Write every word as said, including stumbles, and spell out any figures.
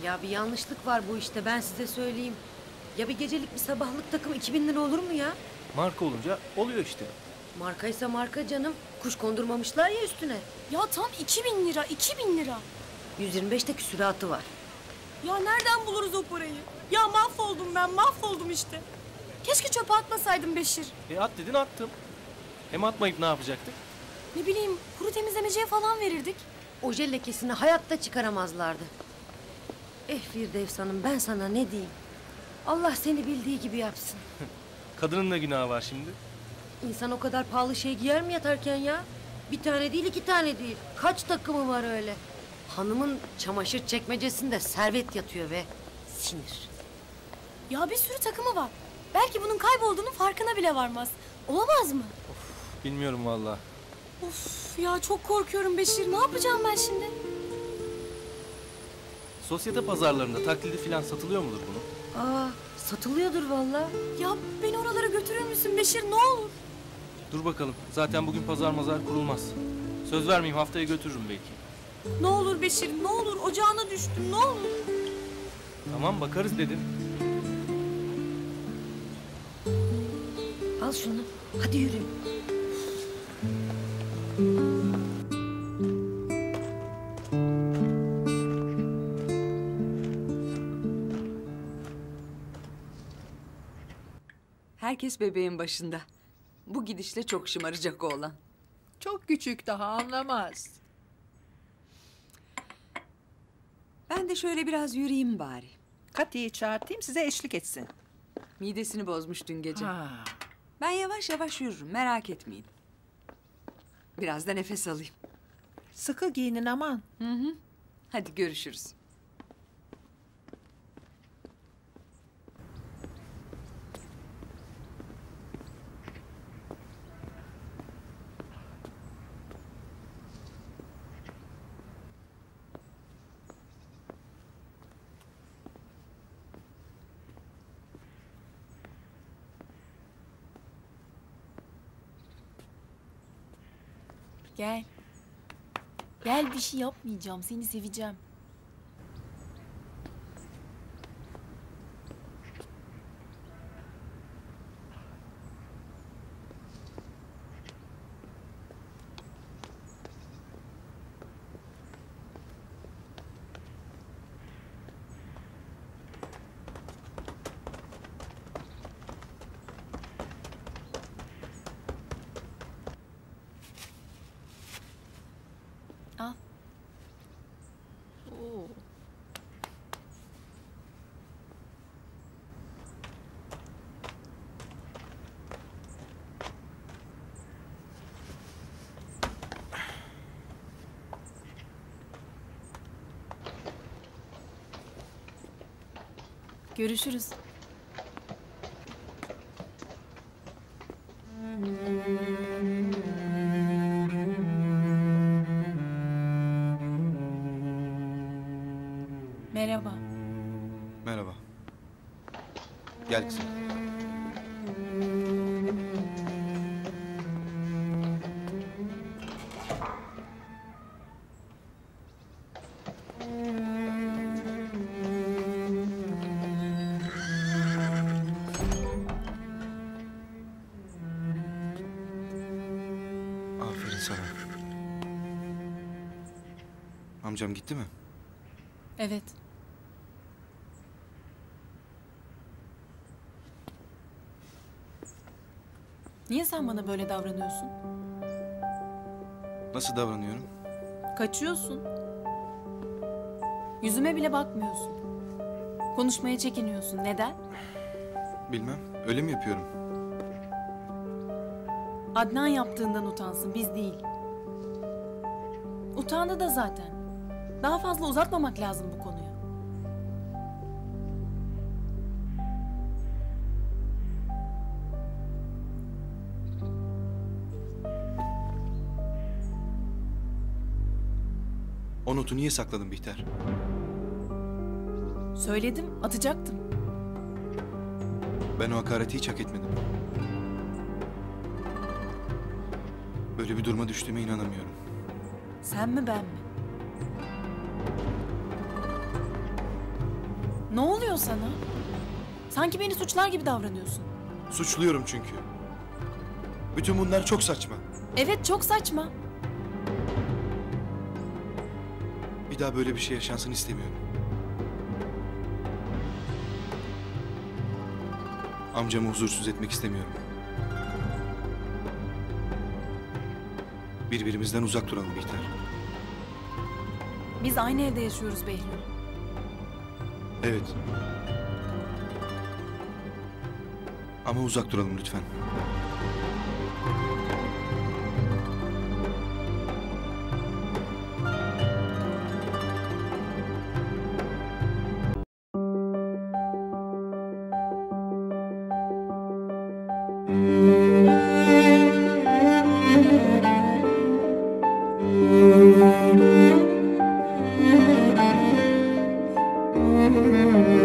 Ya bir yanlışlık var bu işte, ben size söyleyeyim. Ya bir gecelik bir sabahlık takım iki bin lira olur mu ya? Marka olunca oluyor işte. Markaysa marka canım. Kuş kondurmamışlar ya üstüne. Ya tam iki bin lira, iki bin lira. yüz yirmi beşte küsuratı var. Ya nereden buluruz o parayı? Ya mahvoldum ben, mahvoldum işte. Keşke çöpe atmasaydım Beşir. E at dedin, attım. Hem atmayıp ne yapacaktık? Ne bileyim, kuru temizlemeciye falan verirdik. Oje lekesini hayatta çıkaramazlardı. Eh Firdevs Hanım, ben sana ne diyeyim? Allah seni bildiği gibi yapsın. Kadının ne günahı var şimdi? İnsan o kadar pahalı şey giyer mi yatarken ya? Bir tane değil, iki tane değil. Kaç takımı var öyle? Hanımın çamaşır çekmecesinde servet yatıyor ve sinir. Ya bir sürü takımı var. Belki bunun kaybolduğunun farkına bile varmaz. Olamaz mı? Bilmiyorum vallahi. Of ya, çok korkuyorum Beşir. Ne yapacağım ben şimdi? Sosyete pazarlarında taklidi falan satılıyor mudur bunu? Aa, satılıyordur vallahi. Ya beni oralara götürür müsün Beşir, ne olur? Dur bakalım. Zaten bugün pazar mazar kurulmaz. Söz vermeyeyim, haftaya götürürüm belki. Ne olur Beşir, ne olur, ocağına düştüm, ne olur. Tamam, bakarız dedim. Al şunu. Hadi yürü. Herkes bebeğin başında. Bu gidişle çok şımaracak oğlan. Çok küçük, daha anlamaz. Ben de şöyle biraz yürüyeyim bari. Kati'yi çağırtayım, size eşlik etsin. Midesini bozmuş dün gece. Ha. Ben yavaş yavaş yürürüm, merak etmeyin. Biraz da nefes alayım. Sıkı giyinin aman. Hı hı. Hadi görüşürüz. Gel. Gel, bir şey yapmayacağım, seni seveceğim. Al. Oo. Görüşürüz. Merhaba. Merhaba. Gel kızım. Aferin sana. Amcam gitti mi? Evet. Niye sen bana böyle davranıyorsun? Nasıl davranıyorum? Kaçıyorsun. Yüzüme bile bakmıyorsun. Konuşmaya çekiniyorsun. Neden? Bilmem. Öyle mi yapıyorum? Adnan yaptığından utansın, biz değil. Utandı da zaten. Daha fazla uzatmamak lazım bu konuyu. O notu niye sakladın Bihter? Söyledim, atacaktım. Ben o hakareti hiç hak etmedim. Böyle bir duruma düştüğüme inanamıyorum. Sen mi, ben mi? Ne oluyor sana? Sanki beni suçlar gibi davranıyorsun. Suçluyorum çünkü. Bütün bunlar çok saçma. Evet, çok saçma. Bir daha böyle bir şey yaşansın istemiyorum. Amcamı huzursuz etmek istemiyorum. Birbirimizden uzak duralım Bihter. Biz aynı evde yaşıyoruz Behlül. Evet. Ama uzak duralım lütfen. Thank you.